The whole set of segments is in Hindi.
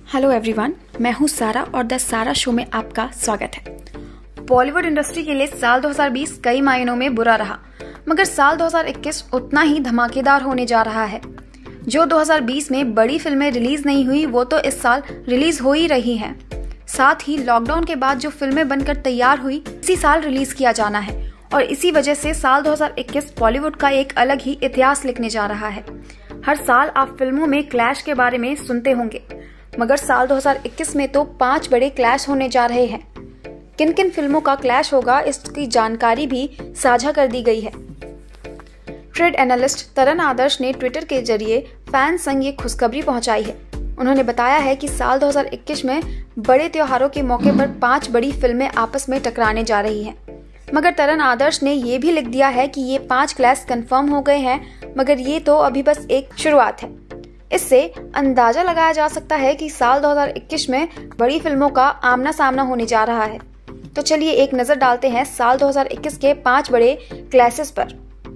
हेलो एवरीवन, मैं हूं सारा और द सारा शो में आपका स्वागत है। बॉलीवुड इंडस्ट्री के लिए साल 2020 कई मायनों में बुरा रहा, मगर साल 2021 उतना ही धमाकेदार होने जा रहा है। जो 2020 में बड़ी फिल्में रिलीज नहीं हुई वो तो इस साल रिलीज हो ही रही हैं। साथ ही लॉकडाउन के बाद जो फिल्में बनकर तैयार हुई इसी साल रिलीज किया जाना है और इसी वजह से साल 2021 बॉलीवुड का एक अलग ही इतिहास लिखने जा रहा है। हर साल आप फिल्मों में क्लैश के बारे में सुनते होंगे, मगर साल 2021 में तो 5 बड़े क्लैश होने जा रहे हैं। किन किन फिल्मों का क्लैश होगा इसकी जानकारी भी साझा कर दी गई है। ट्रेड एनालिस्ट तरन आदर्श ने ट्विटर के जरिए फैंस संग ये खुशखबरी पहुंचाई है। उन्होंने बताया है कि साल 2021 में बड़े त्योहारों के मौके पर 5 बड़ी फिल्में आपस में टकराने जा रही हैं। मगर तरन आदर्श ने ये भी लिख दिया है कि ये 5 क्लैश कंफर्म हो गए हैं, मगर ये तो अभी बस एक शुरुआत है। इससे अंदाजा लगाया जा सकता है कि साल 2021 में बड़ी फिल्मों का आमना सामना होने जा रहा है। तो चलिए एक नजर डालते हैं साल 2021 के 5 बड़े क्लैशेस पर।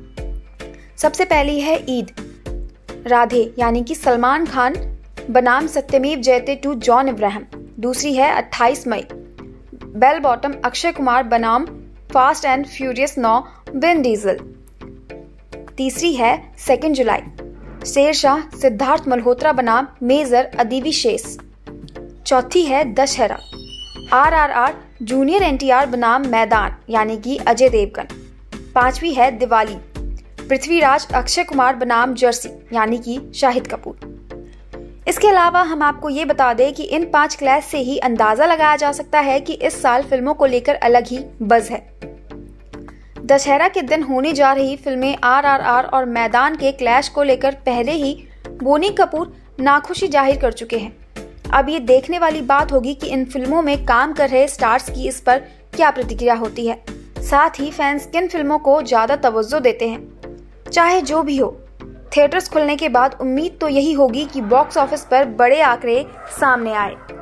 सबसे पहली है ईद। राधे यानी कि सलमान खान बनाम सत्यमेव जयते टू जॉन इब्राहिम। दूसरी है 28 मई। बेल बॉटम अक्षय कुमार बनाम Fast and Furious 9 Vin Diesel. तीसरी है 2 जुलाई। शेरशाह सिद्धार्थ मल्होत्रा बनाम मेजर अदीबी शेष। चौथी है दशहरा। RRR जूनियर NTR बनाम मैदान यानी कि अजय देवगन। 5वीं है दिवाली। पृथ्वीराज अक्षय कुमार बनाम जर्सी यानी कि शाहिद कपूर। इसके अलावा हम आपको ये बता दें कि इन 5 क्लैश से ही अंदाजा लगाया जा सकता है कि इस साल फिल्मों को लेकर अलग ही बज़ है। दशहरा के दिन होने जा रही फिल्में RRR और मैदान के क्लैश को लेकर पहले ही बोनी कपूर नाखुशी जाहिर कर चुके हैं। अब ये देखने वाली बात होगी कि इन फिल्मों में काम कर रहे स्टार्स की इस पर क्या प्रतिक्रिया होती है। साथ ही फैंस किन फिल्मों को ज्यादा तवज्जो देते हैं। चाहे जो भी हो, थिएटर्स खुलने के बाद उम्मीद तो यही होगी कि बॉक्स ऑफिस पर बड़े आंकड़े सामने आए।